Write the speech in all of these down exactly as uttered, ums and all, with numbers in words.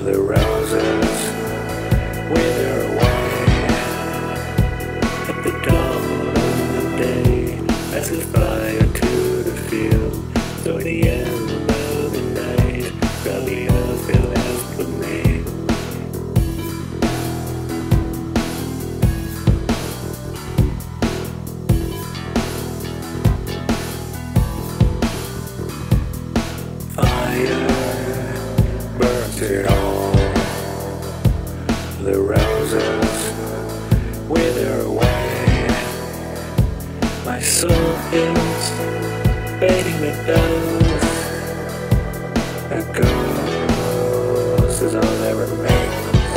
The roses wither away at the dawn of the day, as we fly to the field. So at the end of the night, there'll be nothing left for me. Fire burns it all. The roses wither away. My soul is fading with those. A ghost is all that remains.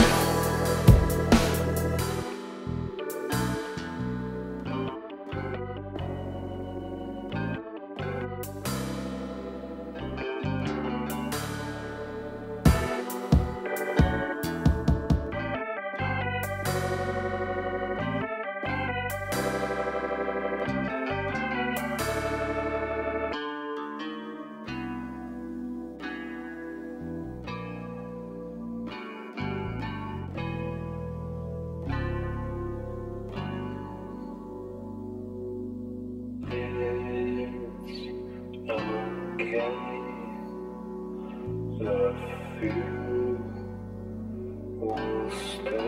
Okay, the fear will stay.